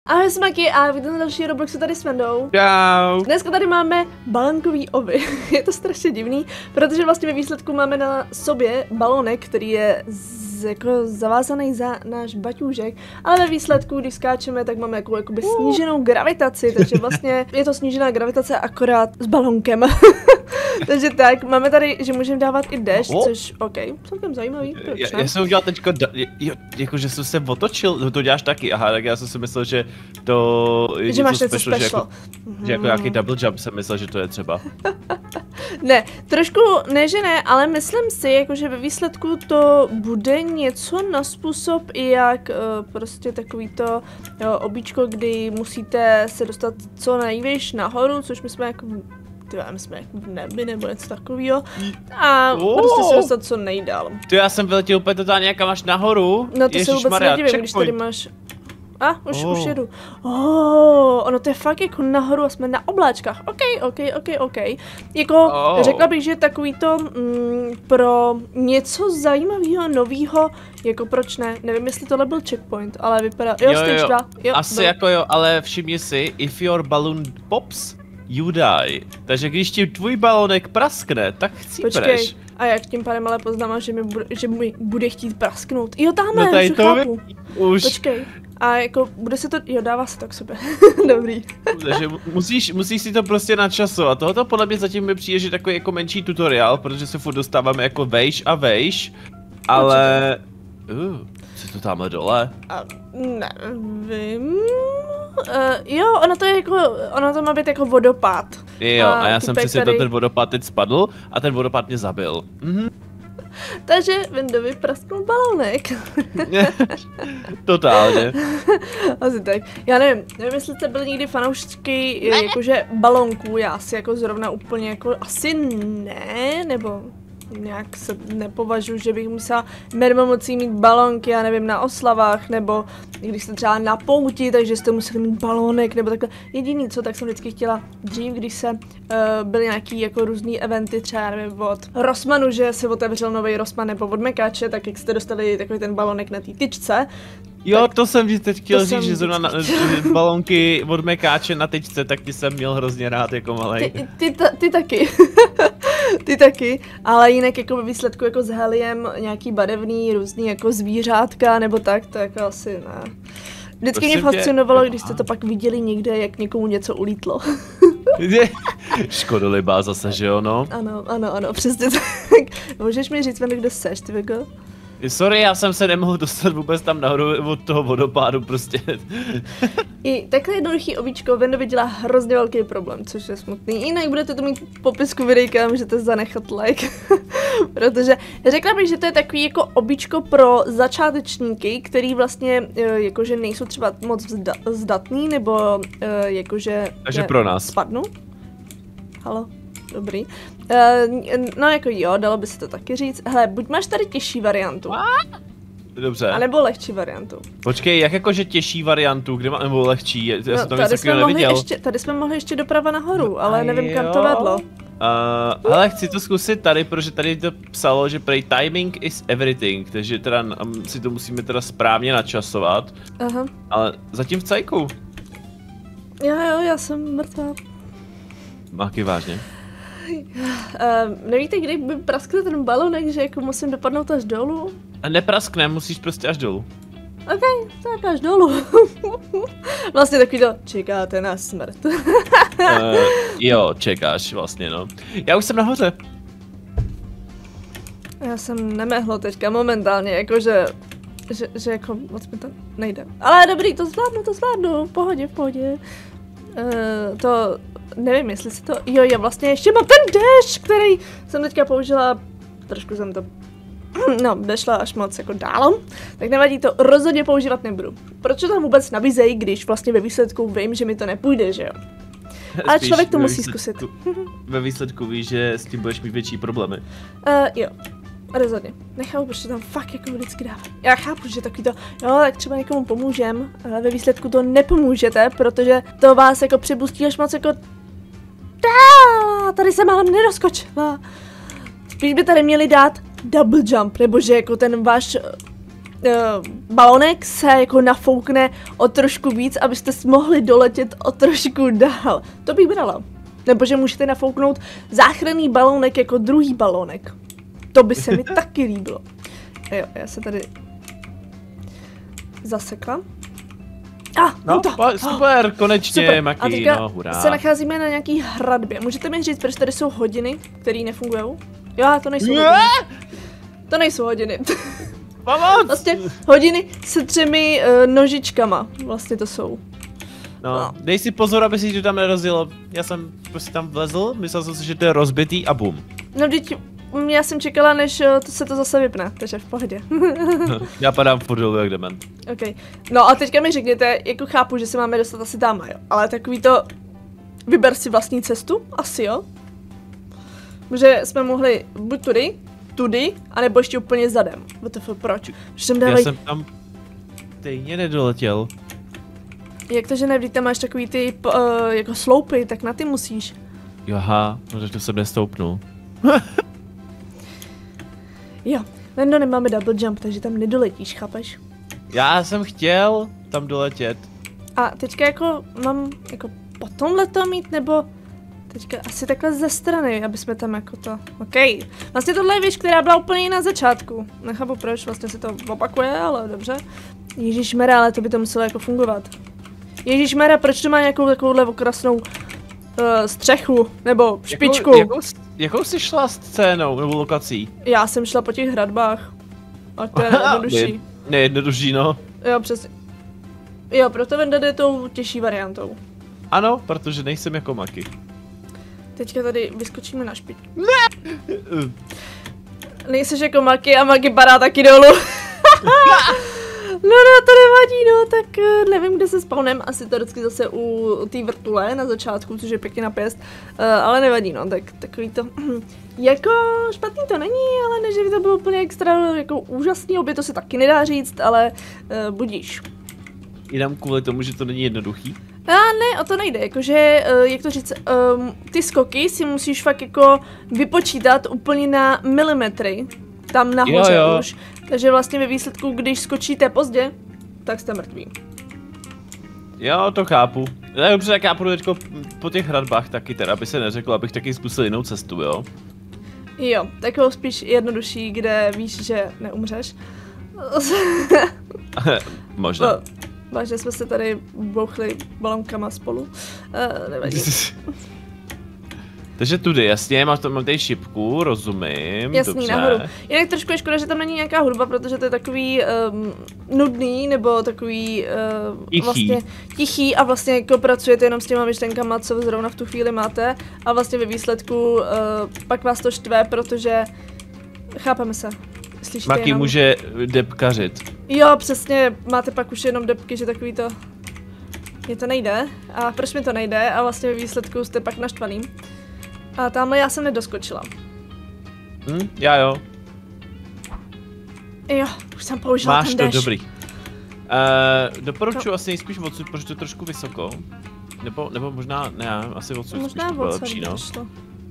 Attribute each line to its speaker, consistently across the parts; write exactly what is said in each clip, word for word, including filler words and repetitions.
Speaker 1: Ahoj smaky a vítám na další Robloxu tady s Vendou.
Speaker 2: Čau.
Speaker 1: Dneska tady máme balonkový ovy. Je to strašně divný, protože vlastně ve výsledku máme na sobě balonek, který je z, jako zavázaný za náš baťůžek, ale ve výsledku, když skáčeme, tak máme jako, jakoby sníženou gravitaci, takže vlastně je to snížená gravitace akorát s balonkem. Takže tak, máme tady, že můžeme dávat i dešť,
Speaker 2: oh.
Speaker 1: což ok, celkem zajímavý.
Speaker 2: Já, já jsem udělal teďko, jo, jako že jsem se otočil, no to děláš taky, aha, tak já jsem si myslel, že to je
Speaker 1: že máš něco
Speaker 2: special,
Speaker 1: special.
Speaker 2: Že jako, mm. že jako nějaký double jump jsem myslel, že to je třeba.
Speaker 1: Ne, trošku ne, že ne, ale myslím si, jako, že ve výsledku to bude něco na způsob, jak uh, prostě takový to jo, obíčko, kdy musíte se dostat co nejvíš nahoru, což my jsme jako Tyhle, my jsme jako v nebi nebo něco takového a oh. prostě se dostat co nejdál.
Speaker 2: Ty, já jsem vyletěl úplně totálně někam až nahoru.
Speaker 1: No to se vůbec nedivím, když tady máš... A, ah, už, oh. už jedu. Oh, ono to je fakt jako nahoru a jsme na obláčkách. Ok, ok, ok, ok. Jako, oh. řekla bych, že takový to mm, pro něco zajímavého, nového, jako proč ne? Nevím, jestli tohle byl checkpoint, ale vypadá... Jo,
Speaker 2: jo,
Speaker 1: stage
Speaker 2: jo.
Speaker 1: dva. Jo,
Speaker 2: asi byl. Jako jo, ale všimni si, if your balloon pops, you die. Takže když ti tvůj balonek praskne, tak chcípneš.
Speaker 1: Počkej, a jak tím pádem ale poznám, že mi bude, že mi bude chtít prasknout. Jo, tamhle,
Speaker 2: no tady
Speaker 1: už
Speaker 2: to
Speaker 1: chápu.
Speaker 2: Už.
Speaker 1: Počkej. A jako, bude se to, jo, dává se to k sobě. Dobrý.
Speaker 2: Takže musíš, musíš si to prostě načasovat. Tohoto podle mě zatím mi přijde, že takový jako menší tutoriál, protože se furt dostáváme jako vejš a vejš. Ale... Uh, co je to tamhle dole?
Speaker 1: A, nevím... Uh, jo, ono to je jako, ono to má být jako vodopád.
Speaker 2: Jo, a, a já jsem přesně
Speaker 1: tady...
Speaker 2: to ten vodopád teď spadl a ten vodopád mě zabil. Mhm.
Speaker 1: Takže Vendovi prasknul balonek.
Speaker 2: Totálně.
Speaker 1: Asi tak. Já nevím, nevím, jestli jste byli někdy fanoušky jakože balonků, já si jako zrovna úplně jako asi ne, nebo nějak se nepovažuji, že bych musela mermomocí mít balonky, já nevím, na oslavách, nebo když jste třeba na pouti, takže jste museli mít balónek, nebo takhle. Jediný co, tak jsem vždycky chtěla dřív, když se uh, byly nějaký jako různý eventy, třeba nevím, od Rossmanu, že se otevřel nový Rossman, nebo od Mekáče, tak jak jste dostali takový ten balónek na té tyčce.
Speaker 2: Jo, to jsem ti teď chtěl říct, že zrovna na, balonky od Mekáče na tyčce, tak ty jsem měl hrozně rád jako malej.
Speaker 1: Ty, ty, ty, ty taky. Ty taky, ale jinak jako ve výsledku jako s heliem nějaký barevný, různý jako zvířátka nebo tak, to jako asi ne. Vždycky mě fascinovalo, když jste to pak viděli někde, jak někomu něco ulítlo.
Speaker 2: Škodolibá zase, že jo, no?
Speaker 1: Ano, ano, ano, přesně tak. Můžeš mi říct, kde seš, ty Vego?
Speaker 2: Sorry, já jsem se nemohl dostat vůbec tam nahoru od toho vodopádu prostě.
Speaker 1: I takhle jednoduchý ovíčko Vendovi dělá hrozně velký problém, což je smutný. Jinak budete to mít v popisku videjka, můžete zanechat like. Protože řekla bych, že to je takový jako ovíčko pro začátečníky, který vlastně jakože nejsou třeba moc zdatný, nebo jakože...
Speaker 2: Takže pro nás.
Speaker 1: Spadnu? Halo? Dobrý. Uh, no jako jo, dalo by se to taky říct. Hele, buď máš tady těžší variantu.
Speaker 2: Dobře.
Speaker 1: A nebo lehčí variantu.
Speaker 2: Počkej, jak jakože těžší variantu, kde má, nebo lehčí? Já
Speaker 1: no,
Speaker 2: jsem tam
Speaker 1: tady, jsme mohli
Speaker 2: neviděl.
Speaker 1: ještě, tady jsme mohli ještě doprava nahoru,
Speaker 2: no,
Speaker 1: ale nevím, jo. kam to vedlo.
Speaker 2: Uh, ale chci to zkusit tady, protože tady to psalo, že prej timing is everything, takže teda um, si to musíme teda správně načasovat.
Speaker 1: Aha.
Speaker 2: Ale zatím v cajku.
Speaker 1: Jo, jo, já jsem mrtvá.
Speaker 2: Máky vážně.
Speaker 1: Uh, nevíte, kdy by praskl ten balonek, že jako musím dopadnout až dolů?
Speaker 2: A nepraskne, musíš prostě až dolů.
Speaker 1: Ok, tak až dolů. Vlastně takový to, čekáte na smrt.
Speaker 2: uh, jo, čekáš vlastně, no. Já už jsem nahoře. Já
Speaker 1: jsem nemehlo teďka momentálně, jakože, že, že jako moc mi to nejde. Ale dobrý, to zvládnu, to zvládnu, v pohodě, v pohodě. Uh, to, nevím, jestli si to, jo, já vlastně ještě mám ten dash, který jsem teďka použila, trošku jsem to, no, dešla až moc jako dál, tak nevadí, to rozhodně používat nebudu. Proč to tam vůbec nabízejí, když vlastně ve výsledku vím, že mi to nepůjde, že jo? Ale
Speaker 2: spíš
Speaker 1: člověk to musí
Speaker 2: výsledku,
Speaker 1: zkusit.
Speaker 2: Ve výsledku víš, že s tím budeš mít větší problémy.
Speaker 1: Uh, jo. Rozhodně. Nechápu, proč to tam fakt jako vždycky dává. Já chápu, že takový to, jo, tak třeba někomu pomůžem, ale ve výsledku to nepomůžete, protože to vás jako připustí až moc jako dál, tady se málem nerozkočila. Spíš by tady měli dát double jump, nebo že jako ten váš uh, balonek se jako nafoukne o trošku víc, abyste mohli doletět o trošku dál. To bych brala. Nebo že můžete nafouknout záchranný balonek jako druhý balonek. To by se mi taky líbilo. A jo, já se tady zasekla. Ah,
Speaker 2: no,
Speaker 1: to.
Speaker 2: super, oh, konečně,
Speaker 1: super.
Speaker 2: Maki,
Speaker 1: a teďka
Speaker 2: no, hurá.
Speaker 1: se nacházíme na nějaký hradbě. Můžete mi říct, proč tady jsou hodiny, které nefungují? Jo, to nejsou hodiny. To nejsou hodiny.
Speaker 2: Pomoc!
Speaker 1: Vlastně hodiny se třemi uh, nožičkama, vlastně to jsou.
Speaker 2: No, no, dej si pozor, aby si to tam nerozjelo. Já jsem prostě tam vlezl, myslel jsem si, že to je rozbitý a bum.
Speaker 1: No, teď já jsem čekala, než to se to zase vypne, takže v pohodě.
Speaker 2: Já padám furt dolů jak dement.
Speaker 1: Ok, no a teďka mi řekněte, jako chápu, že se máme dostat asi tam, jo, ale takový to, vyber si vlastní cestu, asi jo. Že jsme mohli buď tudy, tudy, anebo ještě úplně zadem. W T F, proč? Že tam dávají...
Speaker 2: Já jsem tam stejně nedoletěl.
Speaker 1: Jak to, že ne, když tam máš takový ty uh, jako sloupy, tak na ty musíš.
Speaker 2: Jo, aha, no to jsem nestoupnul.
Speaker 1: Jo, Vendo, nemáme double jump, takže tam nedoletíš, chápeš?
Speaker 2: Já jsem chtěl tam doletět.
Speaker 1: A teďka jako mám jako po tomhle to mít, nebo teďka asi takhle ze strany, aby jsme tam jako to, ok. Vlastně tohle je věc, která byla úplně na začátku. Nechápu proč, vlastně se to opakuje, ale dobře. Ježišmera, ale to by to muselo jako fungovat. Ježišmera, proč to má nějakou takovouhle okrasnou uh, střechu, nebo špičku?
Speaker 2: Jakou, jakou, jakou jsi šla scénou, nebo lokací?
Speaker 1: Já jsem šla po těch hradbách. A to je nejjednodušší.
Speaker 2: Nejjednodušší, no.
Speaker 1: Jo, přesně. Jo, proto Venda jde tou těžší variantou.
Speaker 2: Ano, protože nejsem jako Maki.
Speaker 1: Teďka tady vyskočíme na špičku.
Speaker 2: Ne!
Speaker 1: Nejseš jako Maki a Maki padá taky dolů. No, no, to nevadí, no, tak nevím, kde se spawnem, asi to vždycky zase u té vrtule na začátku, což je pěkně na pěst, uh, ale nevadí, no, tak takový to, jako špatný to není, ale ne, že by to bylo úplně extra, jako úžasný, obě to se taky nedá říct, ale uh, budíš.
Speaker 2: Jenom kvůli tomu, že to není jednoduchý?
Speaker 1: A ne, o to nejde, jakože, uh, jak to říct, um, ty skoky si musíš fakt jako vypočítat úplně na milimetry, tam nahoře jo, jo. už. Takže vlastně ve výsledku, když skočíte pozdě, tak jste mrtví.
Speaker 2: Jo, to chápu. Ne, dobře, tak já půjdu teďko po těch hradbách taky teda, aby se neřeklo, abych taky zkusil jinou cestu, jo?
Speaker 1: Jo, takovou spíš jednodušší, kde víš, že neumřeš.
Speaker 2: Možná.
Speaker 1: No, vážně jsme se tady bouchli balonkama spolu. Uh, nevadí.
Speaker 2: Takže tudy, jasně, mám, mám tady šipku, rozumím,
Speaker 1: jasný,
Speaker 2: dobře.
Speaker 1: nahoru. Jinak trošku je škoda, že tam není nějaká hudba, protože to je takový um, nudný, nebo takový uh,
Speaker 2: tichý.
Speaker 1: Vlastně tichý a vlastně jako pracujete jenom s těma myšlenkama, co zrovna v tu chvíli máte a vlastně ve výsledku uh, pak vás to štve, protože chápeme se. Slyšíte
Speaker 2: Maki
Speaker 1: jenom...
Speaker 2: může depkařit.
Speaker 1: Jo, přesně, máte pak už jenom depky, že takový to... Mně to nejde. A proč mi to nejde? A vlastně ve výsledku jste pak naštvaný. A tamhle já jsem nedoskočila.
Speaker 2: Hm, já jo.
Speaker 1: Jo, už jsem použila
Speaker 2: Máš
Speaker 1: ten
Speaker 2: to,
Speaker 1: dash.
Speaker 2: dobrý. Uh, doporučuji no. asi nejspíš odsud, protože to je trošku vysoko. Nebo, nebo možná, ne, asi odsud
Speaker 1: možná
Speaker 2: spíš to bylo lepší, no.
Speaker 1: To.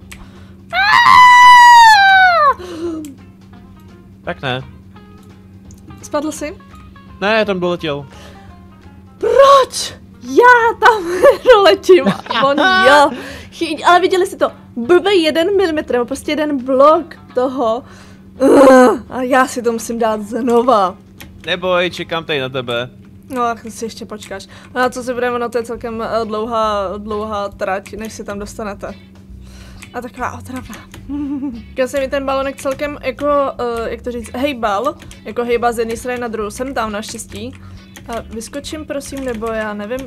Speaker 2: Tak ne.
Speaker 1: Spadl jsi?
Speaker 2: Ne, tam doletěl.
Speaker 1: Proč? Já tam doletím. On jo. Chyť, ale viděli jsi to. Blbý jeden milimetr, nebo prostě jeden blok toho. Uh, a já si to musím dát znova.
Speaker 2: Neboj, čekám tady na tebe.
Speaker 1: No, tak si ještě počkáš. A na co si budeme, no to je celkem dlouhá, dlouhá trať, než se tam dostanete. A taková otravná. Když se mi ten balonek celkem jako, uh, jak to říct, hejbal, jako hejbal z jedné strany na druhou, jsem tam naštěstí. A vyskočím prosím, nebo já nevím.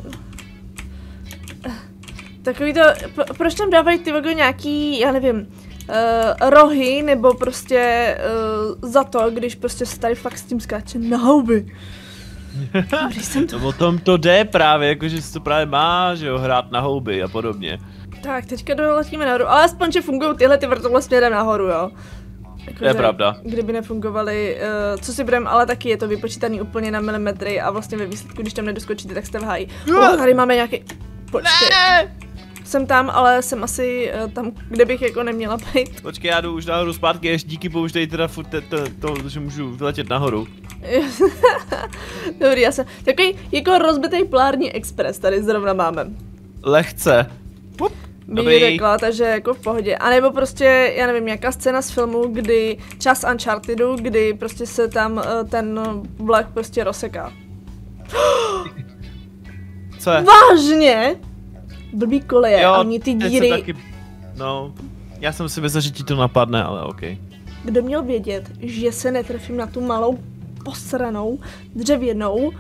Speaker 1: Takový to, proč tam dávají ty vogo nějaký, já nevím, uh, rohy, nebo prostě uh, za to, když prostě se tady fakt s tím skáče na houby. Když jsem to...
Speaker 2: No o tom to jde právě, jakože si to právě má, že jo, hrát na houby a podobně.
Speaker 1: Tak, teďka doletíme nahoru, ale aspoň, že fungují tyhle ty vrtule směrem nahoru, jo. Jako,
Speaker 2: to je pravda.
Speaker 1: Kdyby nefungovaly, uh, co si budeme, ale taky je to vypočítaný úplně na milimetry a vlastně ve výsledku, když tam nedoskočíte, tak jste v háji. Oh, tady máme nějaký... Počkej.
Speaker 2: Ne!
Speaker 1: Jsem tam, ale jsem asi uh, tam, kde bych jako neměla být.
Speaker 2: Počkej, já jdu už nahoru zpátky, ještě díky bohu, že tady teda furt to, to, to, že můžu vyletět nahoru.
Speaker 1: Dobrý, já jsem takový jako rozbitý polární expres tady zrovna máme.
Speaker 2: Lehce. Pup.
Speaker 1: Bych řekla, takže jako v pohodě. A nebo prostě, já nevím, nějaká scéna z filmu, kdy čas Unchartedu, kdy prostě se tam uh, ten vlak prostě rozseká.
Speaker 2: Co je?
Speaker 1: Vážně? Blbý koleje
Speaker 2: Jo,
Speaker 1: a oni ty díry.
Speaker 2: Taky... No, já jsem si myslel, že ti to napadne, ale ok.
Speaker 1: Kdo měl vědět, že se netrefím na tu malou posranou dřevěnou?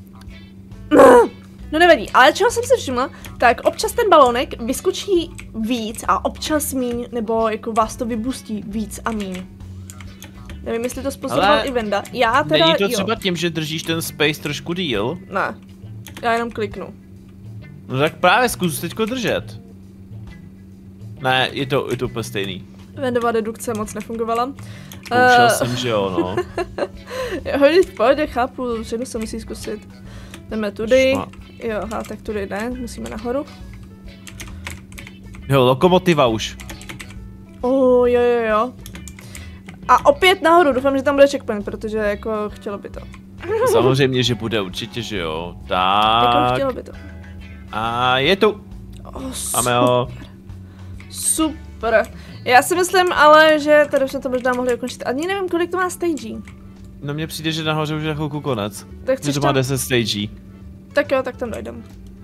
Speaker 1: No nevadí, ale čeho jsem si všimla, tak občas ten balónek vyskočí víc a občas míň, nebo jako vás to vybustí víc a míň. Nevím, jestli to způsoboval
Speaker 2: ale
Speaker 1: i Venda. Já teda,
Speaker 2: není to
Speaker 1: jo.
Speaker 2: třeba tím, že držíš ten space trošku díl?
Speaker 1: Ne, já jenom kliknu.
Speaker 2: No tak právě zkus teďko držet. Ne, je to, je to úplně stejný.
Speaker 1: Vendová dedukce moc nefungovala.
Speaker 2: Zkoušel
Speaker 1: uh,
Speaker 2: jsem, že jo, no.
Speaker 1: Hodně v pohodě, chápu, všechno se musí zkusit. Jdeme tudy.
Speaker 2: Šma.
Speaker 1: Jo, aha, tak tudy ne, musíme nahoru.
Speaker 2: Jo, lokomotiva už.
Speaker 1: Oh, jo, jo, jo. A opět nahoru, doufám, že tam bude checkpoint, protože jako chtělo by to.
Speaker 2: Samozřejmě, že bude určitě, že jo.
Speaker 1: Jako
Speaker 2: Tak.
Speaker 1: chtělo by to.
Speaker 2: A je tu.
Speaker 1: Oh,
Speaker 2: Máme ho.
Speaker 1: Super. Já si myslím ale, že tady jsme to možná mohli ukončit. Ani nevím, kolik to má stagí.
Speaker 2: No mně přijde, že nahoře už je chvilku konec.
Speaker 1: Tak
Speaker 2: Že
Speaker 1: chceš
Speaker 2: to má
Speaker 1: tam...
Speaker 2: deset stagí.
Speaker 1: Tak jo, tak tam dojdem.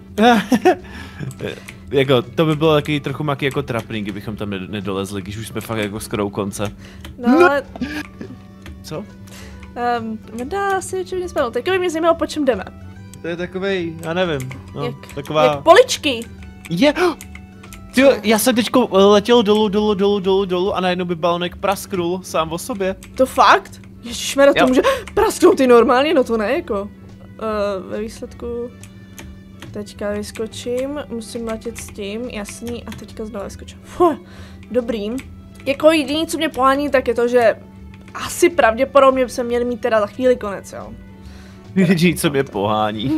Speaker 2: Jako, to by bylo taky trochu maky jako trapný, kdybychom tam nedolezli, když už jsme fakt jako skoro u konce.
Speaker 1: No, no. Ale...
Speaker 2: Co?
Speaker 1: Um, Venda si určitě spadl. Teďka by mě zajímalo, po čem jdeme.
Speaker 2: To je takovej, já nevím, no,
Speaker 1: jak,
Speaker 2: taková...
Speaker 1: jak poličky.
Speaker 2: Je! Tyjo, já jsem teďko letěl dolů, dolů, dolů, dolů, dolů a najednou by balonek prasknul sám o sobě.
Speaker 1: To fakt? Ježišmarja, to může prasknout i normálně, no to ne, jako. Uh, ve výsledku... Teďka vyskočím, musím letět s tím, jasný, a teďka znovu vyskočím. Fuh, dobrý. Jako jediný, co mě pohání, tak je to, že asi pravděpodobně bychom měli mít teda za chvíli konec, jo.
Speaker 2: Jediný, co mě pohání.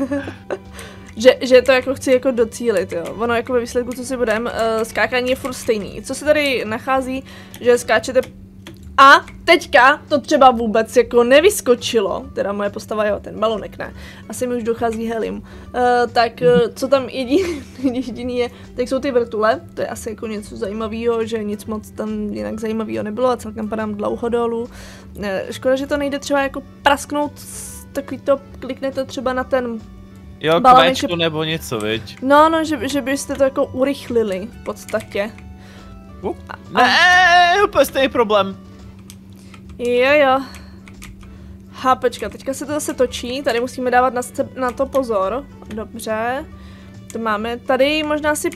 Speaker 1: že, že to jako chci jako docílit, jo. Ono jako ve výsledku, co si budem, uh, skákání je furt stejný. Co se tady nachází, že skáčete... A teďka to třeba vůbec jako nevyskočilo, teda moje postava, jo, ten balonek ne, asi mi už dochází helim, uh, tak uh, co tam jediný, jediný je, tak jsou ty vrtule, to je asi jako něco zajímavého, že nic moc tam jinak zajímavého nebylo a celkem padám dlouho dolů. Uh, škoda, že to nejde třeba jako prasknout, takový to, kliknete třeba na ten
Speaker 2: Jo,
Speaker 1: baloneček,
Speaker 2: kvéčko nebo něco, viď?
Speaker 1: No, no, že, že byste to jako urychlili v podstatě.
Speaker 2: Uh, ne, úplně stejný problém.
Speaker 1: Jo, jo. Ha, počkat, teďka se to zase točí, tady musíme dávat na, na to pozor. Dobře. To máme, tady možná si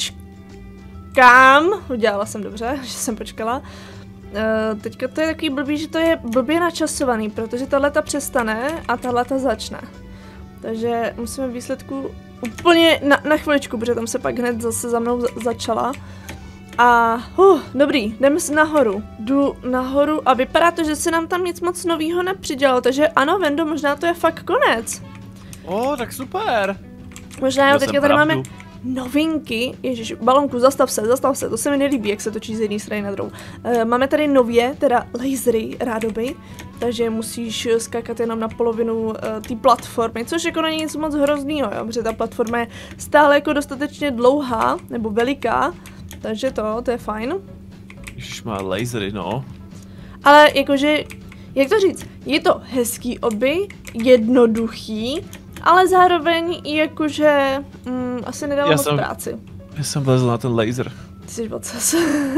Speaker 1: počkám. Udělala jsem dobře, že jsem počkala. Uh, teďka to je takový blbý, že to je blbě načasovaný, protože tahleta přestane a tahleta začne. Takže musíme výsledku úplně na, na chviličku, protože tam se pak hned zase za mnou za začala. A uh, dobrý, jdeme nahoru. Jdu nahoru a vypadá to, že se nám tam nic moc novýho nepřidělalo, takže ano, Vendo, možná to je fakt konec.
Speaker 2: O, tak super.
Speaker 1: Možná jo, teďka tady máme novinky. Ježiš, balonku, zastav se, zastav se, to se mi nelíbí, jak se točí z jedné strany na druhou. Uh, máme tady nově, teda lasery rádoby, takže musíš skákat jenom na polovinu uh, té platformy, což jako není nic moc hroznýho, jo, protože ta platforma je stále jako dostatečně dlouhá, nebo veliká, takže to, to je fajn.
Speaker 2: Ježiš, má lasery, no.
Speaker 1: Ale jakože, jak to říct, je to hezký oby, jednoduchý, ale zároveň jakože mm, asi nedává moc
Speaker 2: jsem,
Speaker 1: práci.
Speaker 2: Já jsem vlezl na ten laser.
Speaker 1: Ty jsi vocas.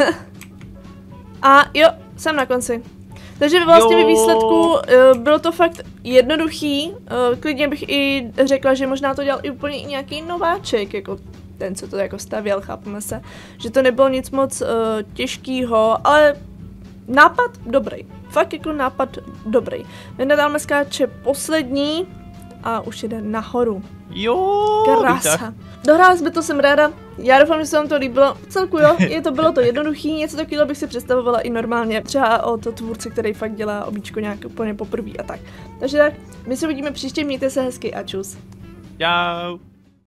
Speaker 1: A jo, jsem na konci. Takže vlastně ve výsledku uh, bylo to fakt jednoduchý, uh, klidně bych i řekla, že možná to dělal i úplně i nějaký nováček, jako ten, co to jako stavěl, chápeme se, že to nebylo nic moc uh, těžkýho, ale nápad dobrý, fakt jako nápad dobrý. Venda dáme skáče poslední a už jde nahoru.
Speaker 2: Jo,
Speaker 1: krása. Dohráli jsme to, jsem ráda. Já doufám, že se vám to líbilo. V celku jo, je to, bylo to jednoduchý, něco takového bych si představovala i normálně. Třeba o to tvůrce, který fakt dělá obíčko nějak úplně poprvé a tak. Takže tak, my se uvidíme příště, mějte se hezky a čus.
Speaker 2: Čau.